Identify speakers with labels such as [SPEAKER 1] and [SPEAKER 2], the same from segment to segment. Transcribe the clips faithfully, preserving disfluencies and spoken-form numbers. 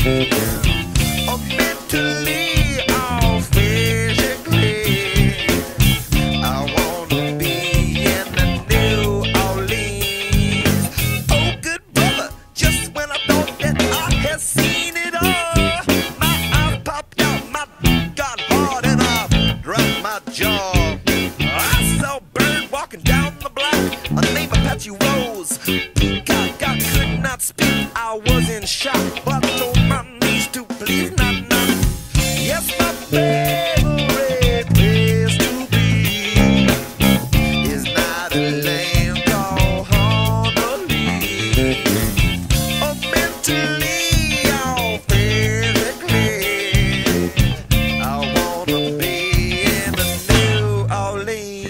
[SPEAKER 1] or mentally or physically. I wanna be in the New Orleans. Oh, good brother, just when I thought that I had seen it all, my eyes popped out, my got hard, and I dropped my jaw. I saw a bird walking down the block, a name Apache Rose. Peacock, I could not speak, I was in shock, but I told my niece to please not knock. Yes, my favorite place to be is not a land called Honolulu. Or mentally or physically, I wanna be in the New Orleans.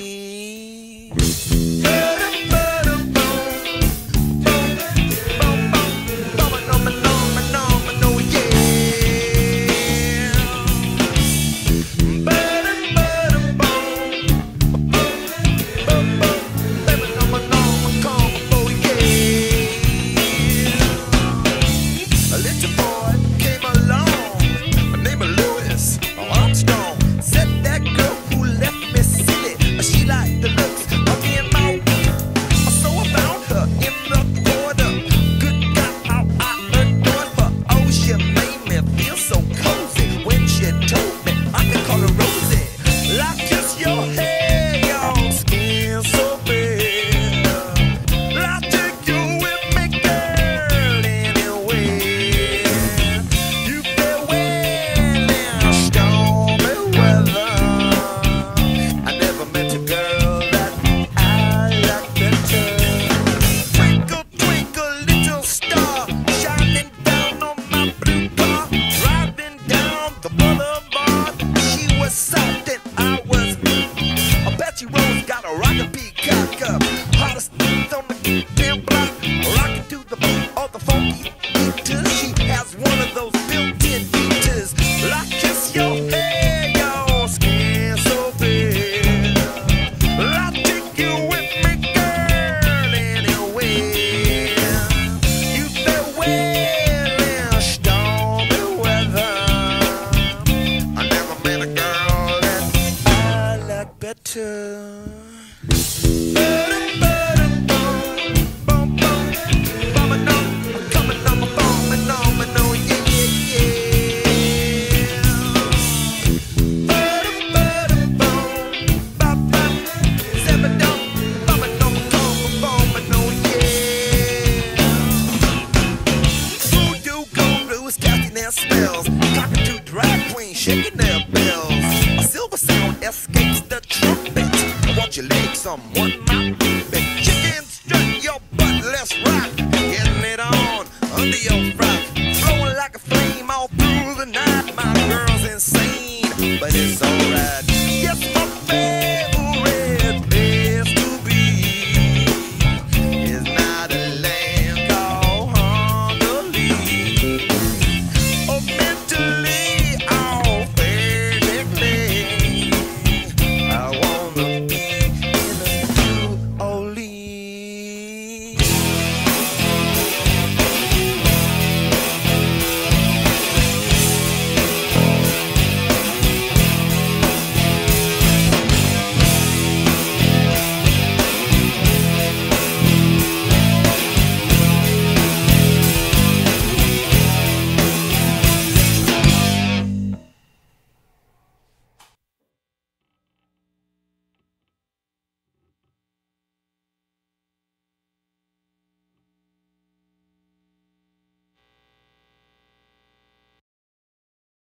[SPEAKER 1] A little boy came along, named Louis Armstrong. Said that girl who left me silly, she liked the looks of me and my wife. So I found her in the corner. Good God, how I adored her. Oh, she made me feel so cozy when she told me I could call her Rosie. Like kiss your hair, your skin so bare. I'll take you with me, girl, anywhere. You feel well in stormy weather. I never met a girl that I liked better. Twinkle, twinkle, little star, shining down on my blue car, driving down the boulevard. She was soft and I was Apache Rose, got a rockin' Peacock up, hottest things on the damn block, rockin' to the beat of the funky beaters. She has one of those built-in beaters. Like kiss your hair, your skin so bare. I'll take you with me, girl, anywhere. You feel well in stormy weather. I never met a girl that I like better. Spells, cockatoo drag queens shaking their bells. A silver sound escapes the trumpet. Watch your legs, someone my baby. Chicken, strut your butt, let's rock. Getting it on under your frock, flowing like a flame all through the night. My girl's insane, but it's all